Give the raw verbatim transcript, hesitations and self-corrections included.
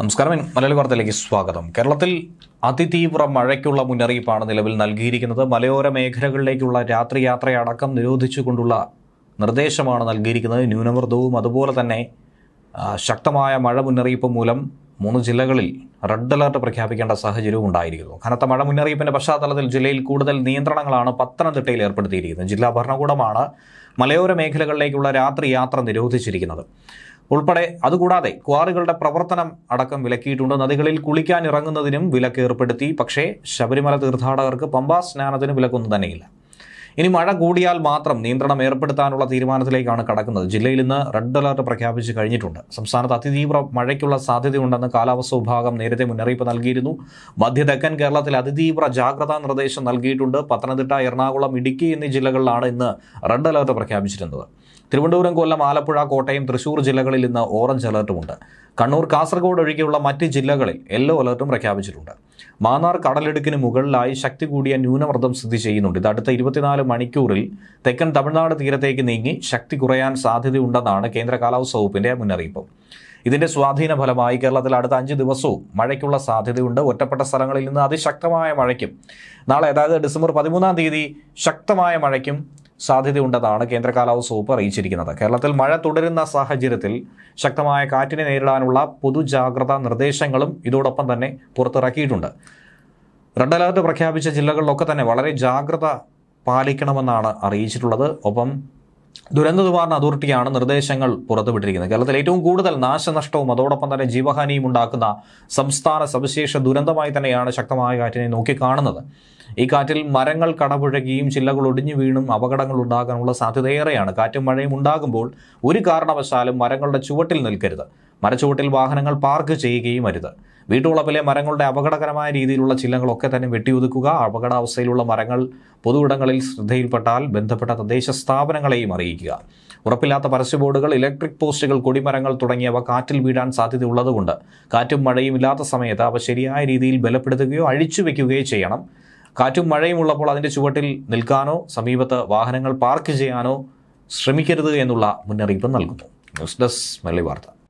നമസ്കാരം. മലയാളി വാർത്തയിലേക്ക് സ്വാഗതം. കേരളത്തിൽ അതിതീവ്ര മഴയ്ക്കുള്ള മുന്നറിയിപ്പാണ് നിലവിൽ നൽകിയിരിക്കുന്നത്. മലയോര മേഖലകളിലേക്കുള്ള രാത്രി യാത്രയടക്കം നിരോധിച്ചുകൊണ്ടുള്ള നിർദ്ദേശമാണ് നൽകിയിരിക്കുന്നത്. ന്യൂനമർദ്ദവും അതുപോലെ തന്നെ ശക്തമായ മഴ മുന്നറിയിപ്പ് മൂലം മൂന്ന് ജില്ലകളിൽ റെഡ് അലർട്ട് പ്രഖ്യാപിക്കേണ്ട സാഹചര്യവും ഉണ്ടായിരിക്കുന്നു. കനത്ത മഴ മുന്നറിയിപ്പിന്റെ പശ്ചാത്തലത്തിൽ ജില്ലയിൽ കൂടുതൽ നിയന്ത്രണങ്ങളാണ് പത്തനംതിട്ടയിൽ ഏർപ്പെടുത്തിയിരിക്കുന്നത്. ജില്ലാ ഭരണകൂടമാണ് മലയോര മേഖലകളിലേക്കുള്ള രാത്രി യാത്ര നിരോധിച്ചിരിക്കുന്നത് ഉൾപ്പെടെ. അതുകൂടാതെ ക്വാറികളുടെ പ്രവർത്തനം അടക്കം വിലക്കിയിട്ടുണ്ട്. നദികളിൽ കുളിക്കാൻ ഇറങ്ങുന്നതിനും വിലക്ക് ഏർപ്പെടുത്തി. പക്ഷേ ശബരിമല തീർത്ഥാടകർക്ക് പമ്പാ സ്നാനത്തിന് വിലക്കൊന്നും തന്നെയില്ല. ഇനി മഴ കൂടിയാൽ മാത്രം നിയന്ത്രണം ഏർപ്പെടുത്താനുള്ള തീരുമാനത്തിലേക്കാണ് കടക്കുന്നത്. ജില്ലയിൽ ഇന്ന് റെഡ് അലർട്ട് പ്രഖ്യാപിച്ച് കഴിഞ്ഞിട്ടുണ്ട്. സംസ്ഥാനത്ത് അതിതീവ്ര മഴയ്ക്കുള്ള സാധ്യതയുണ്ടെന്ന് കാലാവസ്ഥാ വിഭാഗം നേരത്തെ മുന്നറിയിപ്പ് നൽകിയിരുന്നു. മധ്യ തെക്കൻ കേരളത്തിൽ അതിതീവ്ര ജാഗ്രതാ നിർദ്ദേശം നൽകിയിട്ടുണ്ട്. പത്തനംതിട്ട, എറണാകുളം, ഇടുക്കി എന്നീ ജില്ലകളിലാണ് ഇന്ന് റെഡ് അലർട്ട് പ്രഖ്യാപിച്ചിരുന്നത്. തിരുവനന്തപുരം, കൊല്ലം, ആലപ്പുഴ, കോട്ടയം, തൃശൂർ ജില്ലകളിൽ ഇന്ന് ഓറഞ്ച് അലർട്ടുമുണ്ട്. കണ്ണൂർ, കാസർഗോഡ് ഒഴികെയുള്ള മറ്റ് ജില്ലകളിൽ യെല്ലോ അലർട്ടും പ്രഖ്യാപിച്ചിട്ടുണ്ട്. മാന്നാർ കടലിടുക്കിന് മുകളിലായി ശക്തി കൂടിയ ന്യൂനമർദ്ദം സ്ഥിതി ചെയ്യുന്നുണ്ട്. ഇത് അടുത്ത ഇരുപത്തിനാല് മണിക്കൂറിൽ തെക്കൻ തമിഴ്നാട് തീരത്തേക്ക് നീങ്ങി ശക്തി കുറയാൻ സാധ്യതയുണ്ടെന്നാണ് കേന്ദ്ര കാലാവസ്ഥാ വകുപ്പിന്റെ മുന്നറിയിപ്പ്. ഇതിന്റെ സ്വാധീന ഫലമായി കേരളത്തിൽ അടുത്ത അഞ്ച് ദിവസവും മഴയ്ക്കുള്ള സാധ്യതയുണ്ട്. ഒറ്റപ്പെട്ട സ്ഥലങ്ങളിൽ നിന്ന് അതിശക്തമായ മഴയ്ക്കും നാളെ, അതായത് ഡിസംബർ പതിമൂന്നാം തീയതി ശക്തമായ മഴയ്ക്കും സാധ്യതയുണ്ടെന്നാണ് കേന്ദ്ര കാലാവസ്ഥാ വകുപ്പ് അറിയിച്ചിരിക്കുന്നത്. കേരളത്തിൽ മഴ തുടരുന്ന സാഹചര്യത്തിൽ ശക്തമായ കാറ്റിനെ നേരിടാനുള്ള പൊതുജാഗ്രതാ നിർദ്ദേശങ്ങളും ഇതോടൊപ്പം തന്നെ പുറത്തിറക്കിയിട്ടുണ്ട്. റെഡ് അലർട്ട് പ്രഖ്യാപിച്ച ജില്ലകളിലൊക്കെ തന്നെ വളരെ ജാഗ്രത പാലിക്കണമെന്നാണ് അറിയിച്ചിട്ടുള്ളത്. ഒപ്പം ദുരന്ത നിവാരണ അതോറിറ്റിയാണ് നിർദ്ദേശങ്ങൾ പുറത്തുവിട്ടിരിക്കുന്നത്. കേരളത്തിൽ ഏറ്റവും കൂടുതൽ നാശനഷ്ടവും അതോടൊപ്പം തന്നെ ജീവഹാനിയും ഉണ്ടാക്കുന്ന സംസ്ഥാന സവിശേഷ ദുരന്തമായി തന്നെയാണ് ശക്തമായ കാറ്റിനെ നോക്കിക്കാണുന്നത്. ഈ കാറ്റിൽ മരങ്ങൾ കടപുഴകിയും ചില്ലകൾ ഒടിഞ്ഞു വീണും അപകടങ്ങൾ ഉണ്ടാകാനുള്ള സാധ്യതയേറെയാണ്. കാറ്റും മഴയും ഉണ്ടാകുമ്പോൾ ഒരു കാരണവശാലും മരങ്ങളുടെ ചുവട്ടിൽ നിൽക്കരുത്. മരച്ചുവട്ടിൽ വാഹനങ്ങൾ പാർക്ക് ചെയ്യുകയും അരുത്. വീട്ടുവളപ്പിലെ മരങ്ങളുടെ അപകടകരമായ രീതിയിലുള്ള ചില്ലകളൊക്കെ തന്നെ വെട്ടിയൊതുക്കുക. അപകടാവസ്ഥയിലുള്ള മരങ്ങൾ പൊതുയിടങ്ങളിൽ ശ്രദ്ധയിൽപ്പെട്ടാൽ ബന്ധപ്പെട്ട തദ്ദേശ സ്ഥാപനങ്ങളെയും അറിയിക്കുക. ഉറപ്പില്ലാത്ത പരസ്യ ബോർഡുകൾ, ഇലക്ട്രിക് പോസ്റ്റുകൾ, കൊടിമരങ്ങൾ തുടങ്ങിയവ കാറ്റിൽ വീഴാൻ സാധ്യതയുള്ളതുകൊണ്ട് കാറ്റും മഴയും ഇല്ലാത്ത സമയത്ത് അവ ശരിയായ രീതിയിൽ ബലപ്പെടുത്തുകയോ അഴിച്ചു വെക്കുകയോ ചെയ്യണം. കാറ്റും മഴയും ഉള്ളപ്പോൾ അതിൻ്റെ ചുവട്ടിൽ നിൽക്കാനോ സമീപത്ത് വാഹനങ്ങൾ പാർക്ക് ചെയ്യാനോ ശ്രമിക്കരുത് എന്നുള്ള മുന്നറിയിപ്പ് നൽകുന്നു. ന്യൂസ് ഡെസ്ക് മലയാളി വാർത്ത.